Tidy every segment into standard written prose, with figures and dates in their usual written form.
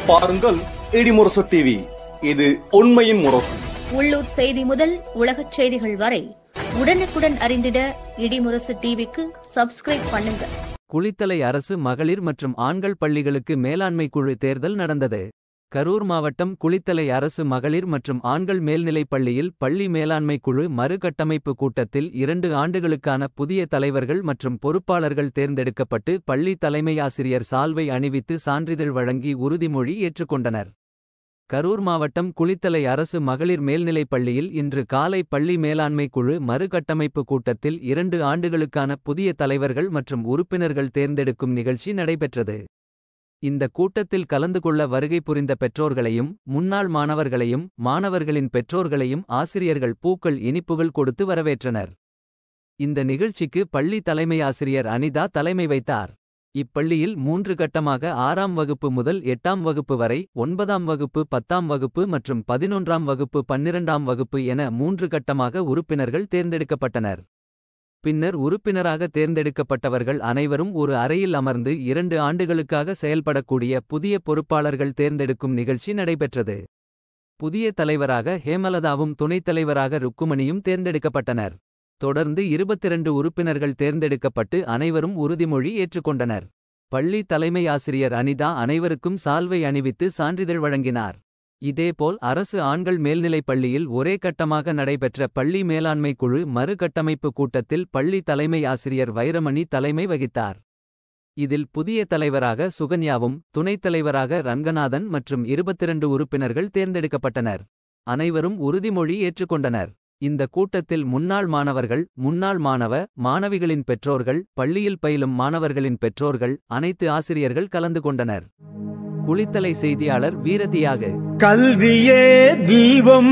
பாருங்கள் இடிமுரசு டிவி. இது உண்மையின் முரசு. உள்ளூர் செய்தி முதல் உலகச் செய்திகள் வரை உடனுக்குடன் அறிந்திட இடிமுரசு டிவிக்கு சப்ஸ்கிரைப் பண்ணுங்க. குளித்தலை அரசு மகளிர் மற்றும் ஆண்கள் பள்ளிகளுக்கு மேலாண்மை குழு தேர்தல் நடந்தது. கரூர் மாவட்டம் குளித்தலை அரசு மகளிர் மற்றும் ஆண்கள் மேல்நிலைப் பள்ளியில் பள்ளி மேலாண்மை குழு மறுகட்டமைப்பு கூட்டத்தில் 2 ஆண்டுகளுக்கான புதிய தலைவர்கள் மற்றும் பொறுப்பாளர்கள் தேர்ந்தெடுக்கப்பட்டு பள்ளி தலைமையாசிரியர் சால்வை அணிவித்து சான்றிதழ் வழங்கி உறுதிமொழி ஏற்றுக்கொண்டனர். கரூர் மாவட்டம் குளித்தலை அரசு மகளிர் மேல்நிலைப் பள்ளியில் இன்று காலை பள்ளி மேலாண்மை குழு மறுகட்டமைப்பு கூட்டத்தில் 2 ஆண்டுகளுக்கான புதிய தலைவர்கள் மற்றும் உறுப்பினர்கள் தேர்ந்தெடுக்கும் நிகழ்ச்சி நடைபெற்றது. இந்த கூட்டத்தில் கலந்து கொள்ள வருகை புரிந்த பெற்றோர்களையும் முன்னாள் மாணவர்களையும் மாணவர்களின் பெற்றோர்களையும் ஆசிரியர்கள் பூக்கள் இனிப்புகள் கொடுத்து வரவேற்றனர். இந்த நிகழ்ச்சிக்கு பள்ளி தலைமையாசிரியர் அனிதா தலைமை வைத்தார். இப்பள்ளியில் 3 கட்டமாக 6ஆம் வகுப்பு முதல் 8ஆம் வகுப்பு வரை, 9ஆம் வகுப்பு 10ஆம் வகுப்பு மற்றும் 11ஆம் வகுப்பு 12ஆம் வகுப்பு என 3 கட்டமாக உறுப்பினர்கள் தேர்ந்தெடுக்கப்பட்டனர். பின்னர் உறுப்பினராக தேர்ந்தெடுக்கப்பட்டவர்கள் அனைவரும் ஒரு அறையில் அமர்ந்து 2 ஆண்டுகளுக்காக செயல்படக்கூடிய புதிய பொறுப்பாளர்கள் தேர்ந்தெடுக்கும் நிகழ்ச்சி நடைபெற்றது. புதிய தலைவராக ஹேமலதாவும் துணைத் தலைவராக ருக்குமணியும் தேர்ந்தெடுக்கப்பட்டனர். தொடர்ந்து 22 உறுப்பினர்கள் தேர்ந்தெடுக்கப்பட்டு அனைவரும் உறுதிமொழி ஏற்றுக்கொண்டனர். பள்ளி தலைமை ஆசிரியர் அனிதா அனைவருக்கும் சால்வை அணிவித்து சான்றிதழ் வழங்கினார். இதேபோல் அரசு ஆண்கள் மேல்நிலைப் பள்ளியில் ஒரே கட்டமாக நடைபெற்ற பள்ளி மேலாண்மை குழு மறுகட்டமைப்பு கூட்டத்தில் பள்ளி தலைமை ஆசிரியர் வைரமணி தலைமை வகித்தார். இதில் புதிய தலைவராக சுகன்யாவும் துணைத் தலைவராக ரங்கநாதன் மற்றும் 22 உறுப்பினர்கள் தேர்ந்தெடுக்கப்பட்டனர். அனைவரும் உறுதிமொழி ஏற்றுக்கொண்டனர். இந்த கூட்டத்தில் முன்னாள் மாணவர்கள், முன்னாள் மாணவிகளின் பெற்றோர்கள், பள்ளியில் பயிலும் மாணவர்களின் பெற்றோர்கள், அனைத்து ஆசிரியர்கள் கலந்து கொண்டனர். குளித்தலை செய்தியாளர் வீரதியாக. கல்வியே தீபம்,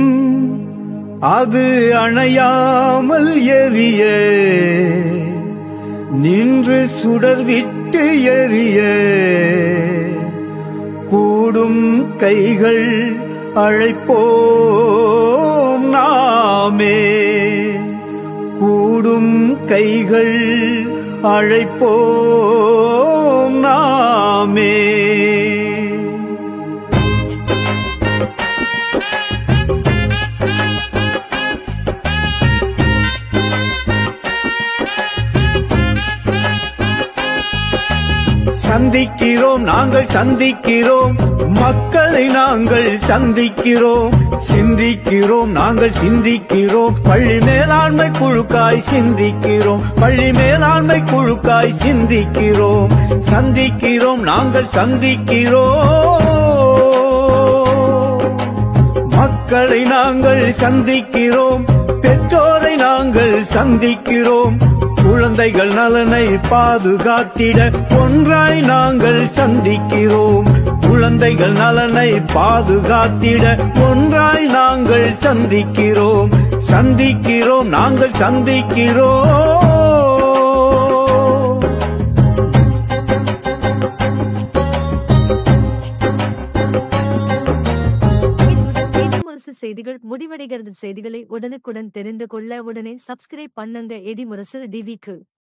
அது அணையாமல் எரிய, நின்று சுடர்விட்டு எரிய, கூடும் கைகள் அழைப்போம் நாமே, கூடும் கைகள் அழைப்போம் நாமே. சந்திக்கிறோம், நாங்கள் சந்திக்கிறோம், மக்களை நாங்கள் சந்திக்கிறோம், சிந்திக்கிறோம், நாங்கள் சிந்திக்கிறோம், பள்ளி மேலாண்மை குழுக்காய் சிந்திக்கிறோம், பள்ளி மேலாண்மை குழுக்காய் சிந்திக்கிறோம், சந்திக்கிறோம், நாங்கள் சந்திக்கிறோம், மக்களை நாங்கள் சந்திக்கிறோம், பெற்றோரை நாங்கள் சந்திக்கிறோம், குழந்தைகள் நலனை பாதுகாத்திட ஒன்றாய் நாங்கள் சந்திக்கிறோம், குழந்தைகள் நலனை பாதுகாத்திட ஒன்றாய் நாங்கள் சந்திக்கிறோம், சந்திக்கிறோம், நாங்கள் சந்திக்கிறோம். செய்திகள் முடிவடைகிறது. செய்திகளை உடனுக்குடன் தெரிந்து கொள்ள உடனே சப்ஸ்கிரைப் பண்ணுங்க இடிமுரசு டிவிக்கு.